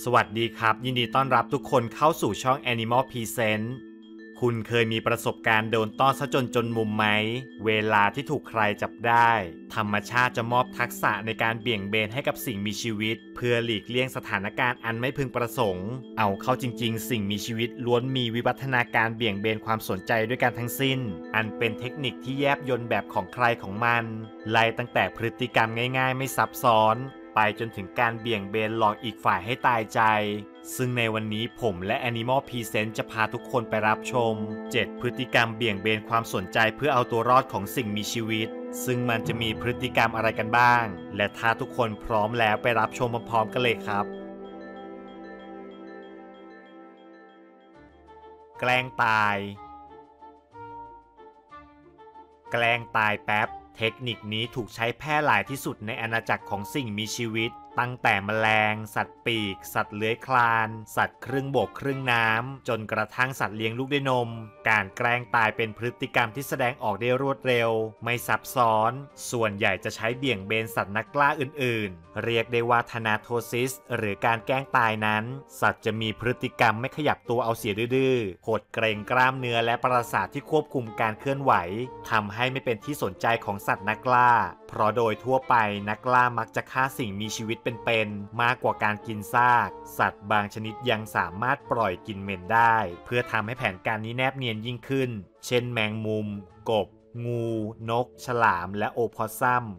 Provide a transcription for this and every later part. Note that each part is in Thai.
สวัสดีครับยินดีต้อนรับทุกคนเข้าสู่ช่อง Animal Present คุณเคยมีประสบการณ์โดนต้อนซะจนมุมไหมเวลาที่ถูกใครจับได้ธรรมชาติจะมอบทักษะในการเบี่ยงเบนให้กับสิ่งมีชีวิตเพื่อหลีกเลี่ยงสถานการณ์อันไม่พึงประสงค์เอาเข้าจริงๆสิ่งมีชีวิตล้วนมีวิวัฒนาการเบี่ยงเบนความสนใจด้วยกันทั้งสิ้นอันเป็นเทคนิคที่แยบยลแบบของใครของมันไล่ตั้งแต่พฤติกรรมง่ายๆไม่ซับซ้อนไปจนถึงการเบี่ยงเบนหลอกอีกฝ่ายให้ตายใจซึ่งในวันนี้ผมและ Animal Present จะพาทุกคนไปรับชม7พฤติกรรมเบี่ยงเบนความสนใจเพื่อเอาตัวรอดของสิ่งมีชีวิตซึ่งมันจะมีพฤติกรรมอะไรกันบ้างและถ้าทุกคนพร้อมแล้วไปรับชมพร้อมๆกันเลยครับแกล้งตายแกล้งตายแป๊บเทคนิคนี้ถูกใช้แพร่หลายที่สุดในอาณาจักรของสิ่งมีชีวิตตั้งแต่แมลงสัตว์ปีกสัตว์เลื้อยคลานสัตว์ครึ่งบกครึ่งน้ำจนกระทั่งสัตว์เลี้ยงลูกด้วยนมการแกล้งตายเป็นพฤติกรรมที่แสดงออกได้รวดเร็วไม่ซับซ้อนส่วนใหญ่จะใช้เบี่ยงเบนสัตว์นักล่าอื่นๆเรียกได้ว่าธนาโทซิสหรือการแกล้งตายนั้นสัตว์จะมีพฤติกรรมไม่ขยับตัวเอาเสียดื้อๆหดเกรงกล้ามเนื้อและประสาทที่ควบคุมการเคลื่อนไหวทำให้ไม่เป็นที่สนใจของสัตว์นักล่าเพราะโดยทั่วไปนักล่ามักจะฆ่าสิ่งมีชีวิตเป็นๆมากกว่าการกินซากสัตว์บางชนิดยังสามารถปล่อยกลิ่นเหม็นได้เพื่อทำให้แผนการนี้แนบเนียนยิ่งขึ้นเช่นแมงมุมกบงูนกฉลามและโอพอสซัม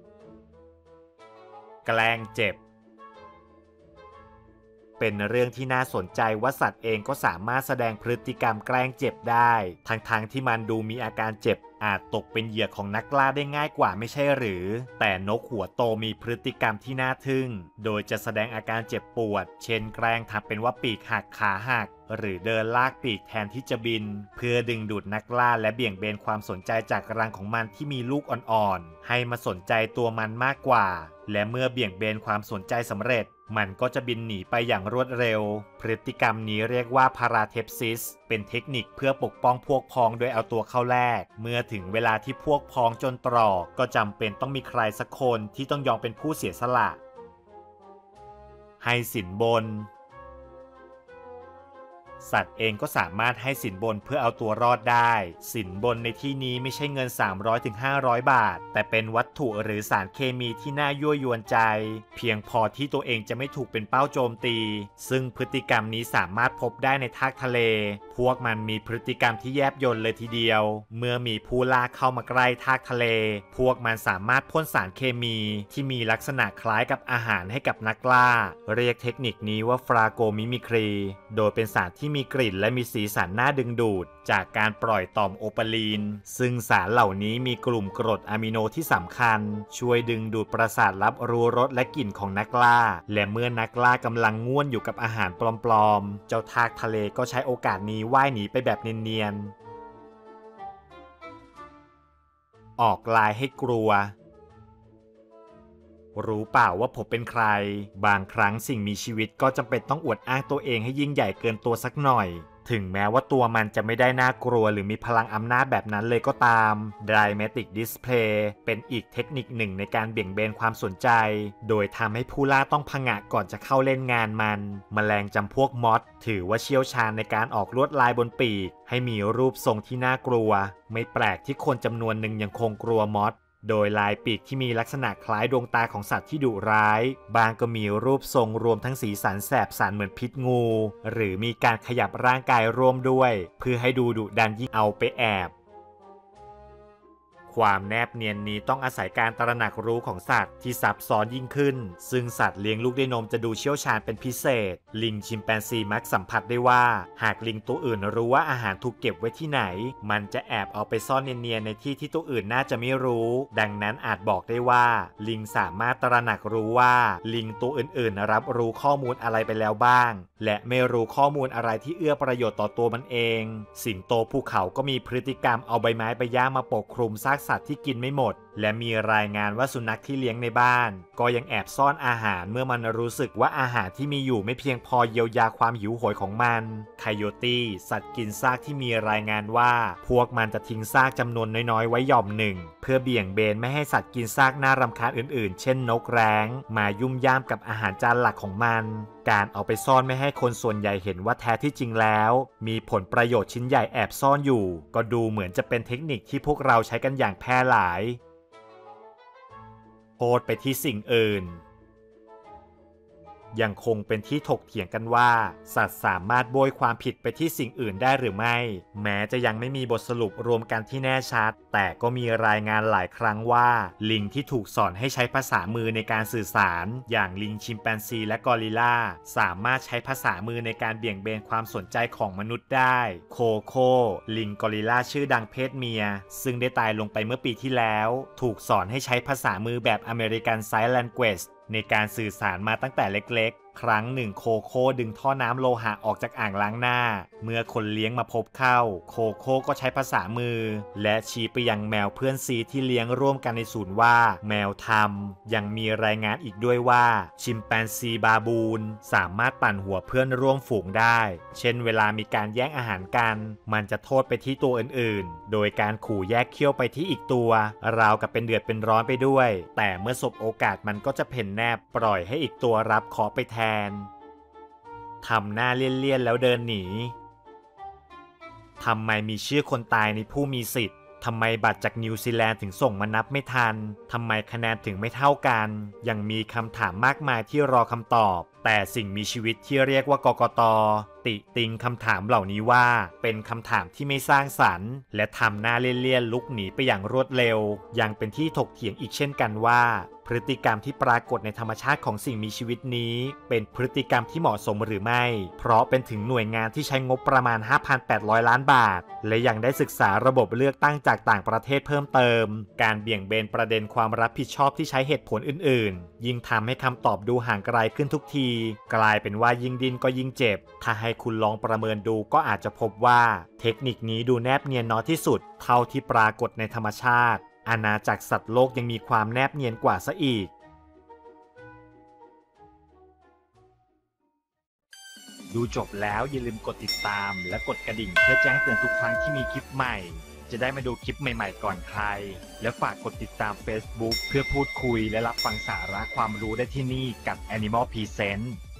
แกล้งเจ็บเป็นเรื่องที่น่าสนใจว่าสัตว์เองก็สามารถแสดงพฤติกรรมแกล้งเจ็บได้ทั้งที่มันดูมีอาการเจ็บอาจตกเป็นเหยื่อของนักล่าได้ง่ายกว่าไม่ใช่หรือแต่นกหัวโตมีพฤติกรรมที่น่าทึ่งโดยจะแสดงอาการเจ็บปวดเช่นแกล้งทำเป็นว่าปีกหักขาหักหรือเดินลากปีกแทนที่จะบินเพื่อดึงดูดนักล่าและเบี่ยงเบนความสนใจจากรังของมันที่มีลูกอ่อนๆให้มาสนใจตัวมันมากกว่าและเมื่อเบี่ยงเบนความสนใจสำเร็จมันก็จะบินหนีไปอย่างรวดเร็วพฤติกรรมนี้เรียกว่าพาราเทปซิสเป็นเทคนิคเพื่อปกป้องพวกพ้องโดยเอาตัวเข้าแลกเมื่อถึงเวลาที่พวกพ้องจนตรอกก็จำเป็นต้องมีใครสักคนที่ต้องยอมเป็นผู้เสียสละให้สินบนสัตว์เองก็สามารถให้สินบนเพื่อเอาตัวรอดได้สินบนในที่นี้ไม่ใช่เงิน 300-500 บาทแต่เป็นวัตถุหรือสารเคมีที่น่ายั่วยวนใจเพียงพอที่ตัวเองจะไม่ถูกเป็นเป้าโจมตีซึ่งพฤติกรรมนี้สามารถพบได้ในทากทะเลพวกมันมีพฤติกรรมที่แยบยลเลยทีเดียวเมื่อมีผู้ล่าเข้ามาใกล้ทากทะเลพวกมันสามารถพ่นสารเคมีที่มีลักษณะคล้ายกับอาหารให้กับนักล่าเรียกเทคนิคนี้ว่าฟราโกมิมิครีโดยเป็นสารที่มีกลิ่นและมีสีสันน่าดึงดูดจากการปล่อยต่อมโอปาลีนซึ่งสารเหล่านี้มีกลุ่มกรดอะมิโนที่สำคัญช่วยดึงดูดประสาทรับรู้รสและกลิ่นของนักล่าและเมื่อนักล่ากำลังง่วนอยู่กับอาหารปลอมๆเจ้าทากทะเลก็ใช้โอกาสนี้ว่ายหนีไปแบบเนียนๆออกลายให้กลัวรู้เปล่าว่าผมเป็นใครบางครั้งสิ่งมีชีวิตก็จำเป็นต้องอวดอ้างตัวเองให้ยิ่งใหญ่เกินตัวสักหน่อยถึงแม้ว่าตัวมันจะไม่ได้น่ากลัวหรือมีพลังอำนาจแบบนั้นเลยก็ตาม Dramatic Display เป็นอีกเทคนิคหนึ่งในการเบี่ยงเบนความสนใจโดยทำให้ผู้ล่าต้องผงะก่อนจะเข้าเล่นงานมันแมลงจำพวกมอสถือว่าเชี่ยวชาญในการออกลวดลายบนปีกให้มีรูปทรงที่น่ากลัวไม่แปลกที่คนจำนวนหนึ่งยังคงกลัวมอสโดยลายปีกที่มีลักษณะคล้ายดวงตาของสัตว์ที่ดุร้ายบางก็มีรูปทรงรวมทั้งสีสันแสบสันเหมือนพิษงูหรือมีการขยับร่างกายร่วมด้วยเพื่อให้ดูดุดันยิ่งเอาไปแอบความแนบเนียนนี้ต้องอาศัยการตระหนักรู้ของสัตว์ที่ซับซ้อนยิ่งขึ้นซึ่งสัตว์เลี้ยงลูกด้วยนมจะดูเชี่ยวชาญเป็นพิเศษลิงชิมแปนซีมักสัมผัสได้ว่าหากลิงตัวอื่นรู้ว่าอาหารถูกเก็บไว้ที่ไหนมันจะแอบเอาไปซ่อนเนียนๆในที่ที่ตัวอื่นน่าจะไม่รู้ดังนั้นอาจบอกได้ว่าลิงสามารถตระหนักรู้ว่าลิงตัวอื่นๆรับรู้ข้อมูลอะไรไปแล้วบ้างและไม่รู้ข้อมูลอะไรที่เอื้อประโยชน์ต่อตัวมันเองสิงโตภูเขาก็มีพฤติกรรมเอาใบไม้ใบหญ้ามาปกคลุมซากสัตว์ที่กินไม่หมดและมีรายงานว่าสุนัขที่เลี้ยงในบ้านก็ยังแอบซ่อนอาหารเมื่อมันรู้สึกว่าอาหารที่มีอยู่ไม่เพียงพอเยียวยาความหิวโหยของมันไคโยตี้สัตว์กินซากที่มีรายงานว่าพวกมันจะทิ้งซากจำนวนน้อยๆไว้หย่อมหนึ่งเพื่อเบี่ยงเบนไม่ให้สัตว์กินซากน่ารำคาญอื่นๆเช่นนกแร้งมายุ่มย่ามกับอาหารจานหลักของมันการเอาไปซ่อนไม่ให้คนส่วนใหญ่เห็นว่าแท้ที่จริงแล้วมีผลประโยชน์ชิ้นใหญ่แอบซ่อนอยู่ก็ดูเหมือนจะเป็นเทคนิคที่พวกเราใช้กันอย่างแพร่หลายโทษไปที่สิ่งอื่นยังคงเป็นที่ถกเถียงกันว่าสัตว์สามารถโบยความผิดไปที่สิ่งอื่นได้หรือไม่แม้จะยังไม่มีบทสรุปรวมกันที่แน่ชัดแต่ก็มีรายงานหลายครั้งว่าลิงที่ถูกสอนให้ใช้ภาษามือในการสื่อสารอย่างลิงชิมแปนซีและกอริลลาสามารถใช้ภาษามือในการเบี่ยงเบนความสนใจของมนุษย์ได้โคโค่ลิงกอริลลาชื่อดังเพศเมียซึ่งได้ตายลงไปเมื่อปีที่แล้วถูกสอนให้ใช้ภาษามือแบบอเมริกันไซน์แลงเกจในการสื่อสารมาตั้งแต่เล็กๆครั้งหนึ่งโคโค่ดึงท่อน้ำโลหะออกจากอ่างล้างหน้าเมื่อคนเลี้ยงมาพบเข้าโคโค่ก็ใช้ภาษามือและชี้ไปยังแมวเพื่อนซีที่เลี้ยงร่วมกันในศูนย์ว่าแมวทำยังมีรายงานอีกด้วยว่าชิมแปนซีบาบูนสามารถปั่นหัวเพื่อนร่วมฝูงได้เช่นเวลามีการแย่งอาหารกันมันจะโทษไปที่ตัวอื่นๆโดยการขู่แยกเขี้ยวไปที่อีกตัวราวกับเป็นเดือดเป็นร้อนไปด้วยแต่เมื่อสบโอกาสมันก็จะเพ่นแนบปล่อยให้อีกตัวรับเคราะห์ไปแทนทำหน้าเลี่ยนๆแล้วเดินหนีทำไมมีชื่อคนตายในผู้มีสิทธิ์ทำไมบัตรจากนิวซีแลนด์ถึงส่งมานับไม่ทันทำไมคะแนนถึงไม่เท่ากันยังมีคำถามมากมายที่รอคำตอบแต่สิ่งมีชีวิตที่เรียกว่ากกต.ติติงคำถามเหล่านี้ว่าเป็นคำถามที่ไม่สร้างสรรค์และทำหน้าเลี่ยนๆลุกหนีไปอย่างรวดเร็วยังเป็นที่ถกเถียงอีกเช่นกันว่าพฤติกรรมที่ปรากฏในธรรมชาติของสิ่งมีชีวิตนี้เป็นพฤติกรรมที่เหมาะสมหรือไม่เพราะเป็นถึงหน่วยงานที่ใช้งบประมาณ 5,800 ล้านบาทและยังได้ศึกษาระบบเลือกตั้งจากต่างประเทศเพิ่มเติมการเบี่ยงเบนประเด็นความรับผิดชอบที่ใช้เหตุผลอื่นๆยิ่งทำให้คำตอบดูห่างไกลขึ้นทุกทีกลายเป็นว่ายิ่งดิ้นก็ยิ่งเจ็บถ้าให้คุณลองประเมินดูก็อาจจะพบว่าเทคนิคนี้ดูแนบเนียนน้อยที่สุดเท่าที่ปรากฏในธรรมชาติอาณาจักรสัตว์โลกยังมีความแนบเนียนกว่าซะอีกดูจบแล้วอย่าลืมกดติดตามและกดกระดิ่งเพื่อแจ้งเตือนทุกครั้งที่มีคลิปใหม่จะได้มาดูคลิปใหม่ๆก่อนใครและฝากกดติดตาม Facebook เพื่อพูดคุยและรับฟังสาระความรู้ได้ที่นี่กับ Animal Present